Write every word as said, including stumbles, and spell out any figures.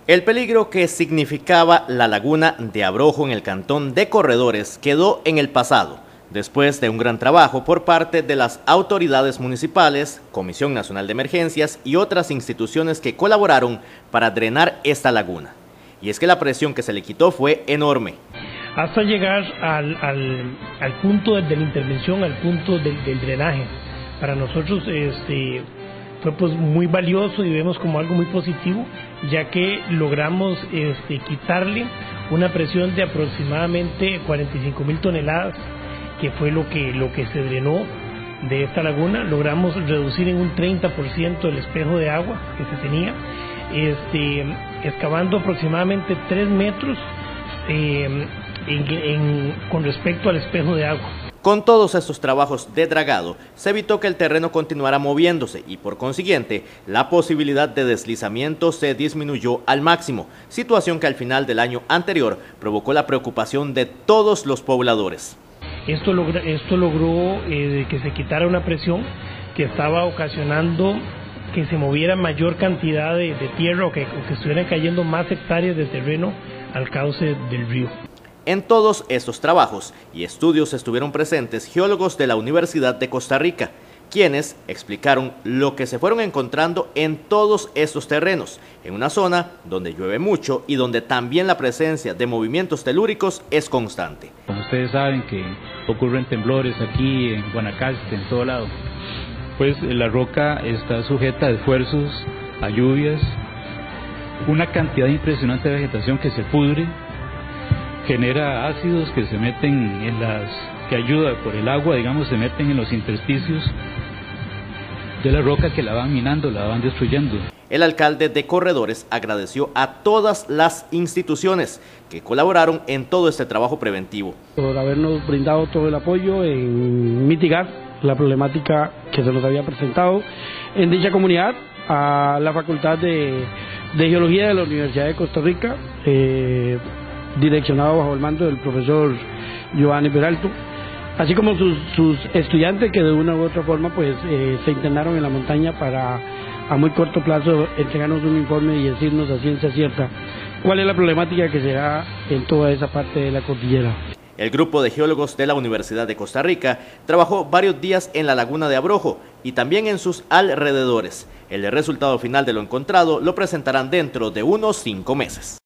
El peligro que significaba la laguna de Abrojo en el cantón de Corredores quedó en el pasado, después de un gran trabajo por parte de las autoridades municipales, Comisión Nacional de Emergencias y otras instituciones que colaboraron para drenar esta laguna. Y es que la presión que se le quitó fue enorme. Hasta llegar al, al, al punto de, de la intervención, al punto del, del drenaje. Para nosotros este, fue pues muy valioso y vemos como algo muy positivo, ya que logramos este, quitarle una presión de aproximadamente cuarenta y cinco mil toneladas, que fue lo que, lo que se drenó de esta laguna. Logramos reducir en un treinta por ciento el espejo de agua que se tenía, este, excavando aproximadamente tres metros eh, en, en, con respecto al espejo de agua. Con todos estos trabajos de dragado, se evitó que el terreno continuara moviéndose y por consiguiente, la posibilidad de deslizamiento se disminuyó al máximo, situación que al final del año anterior provocó la preocupación de todos los pobladores. Esto, logra, esto logró eh, que se quitara una presión que estaba ocasionando que se moviera mayor cantidad de, de tierra o que, o que estuvieran cayendo más hectáreas de terreno al cauce del río. En todos estos trabajos y estudios estuvieron presentes geólogos de la Universidad de Costa Rica, quienes explicaron lo que se fueron encontrando en todos estos terrenos, en una zona donde llueve mucho y donde también la presencia de movimientos telúricos es constante. Como ustedes saben que ocurren temblores aquí en Guanacaste, en todo lado, pues la roca está sujeta a esfuerzos, a lluvias, una cantidad impresionante de vegetación que se pudre, genera ácidos que se meten en las, que ayuda por el agua, digamos, se meten en los intersticios de la roca que la van minando, la van destruyendo. El alcalde de Corredores agradeció a todas las instituciones que colaboraron en todo este trabajo preventivo. Por habernos brindado todo el apoyo en mitigar la problemática que se nos había presentado en dicha comunidad, a la Facultad de, de Geología de la Universidad de Costa Rica, eh, direccionado bajo el mando del profesor Giovanni Peralto, así como sus, sus estudiantes que de una u otra forma pues eh, se internaron en la montaña para a muy corto plazo entregarnos un informe y decirnos a ciencia cierta cuál es la problemática que se da en toda esa parte de la cordillera. El grupo de geólogos de la Universidad de Costa Rica trabajó varios días en la laguna de Abrojo y también en sus alrededores. El resultado final de lo encontrado lo presentarán dentro de unos cinco meses.